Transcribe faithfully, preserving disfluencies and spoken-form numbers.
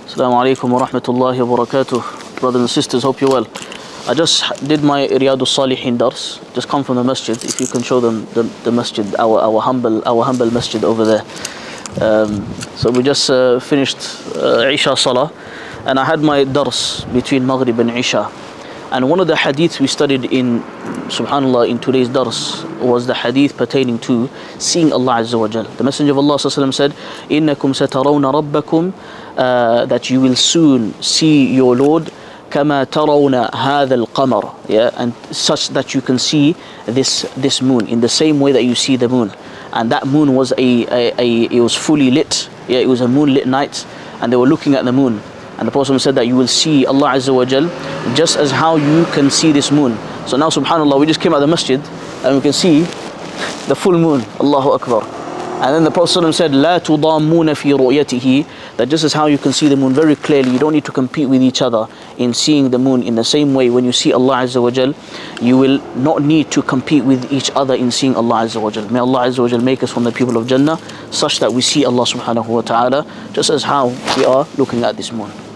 Assalamu alaikum wa rahmatullahi wa barakatuh. Brothers and sisters, hope you're well. I just did my Riyadus Salihin dars, just come from the masjid. If you can show them the, the masjid, our, our humble our humble masjid over there. Um, so we just uh, finished uh, Isha Salah, and I had my dars between Maghrib and Isha. And one of the hadiths we studied in, subhanallah, in today's dars was the hadith pertaining to seeing Allah Azza wa Jal. The Messenger of Allah Sallallahu Alaihi Wasallam said, إِنَّكُمْ سَتَرَوْنَ رَبَّكُمْ uh, that you will soon see your Lord كَمَا تَرَوْنَ هَذَا الْقَمَرِ, yeah, and such that you can see this this moon in the same way that you see the moon. And that moon was a, a, a it was fully lit, yeah, it was a moonlit night, and they were looking at the moon. And the Prophet said that you will see Allah Azza wa Jal just as how you can see this moon. So now subhanallah, we just came out of the masjid and we can see the full moon. Allahu Akbar. And then the Prophet said, لا تضامون في رؤيته, that just as how you can see the moon very clearly, you don't need to compete with each other in seeing the moon. In the same way, when you see Allah Azza wa Jal, you will not need to compete with each other in seeing Allah Azza wa Jal. May Allah Azza wa Jal make us from the people of Jannah, such that we see Allah subhanahu wa ta'ala just as how we are looking at this moon.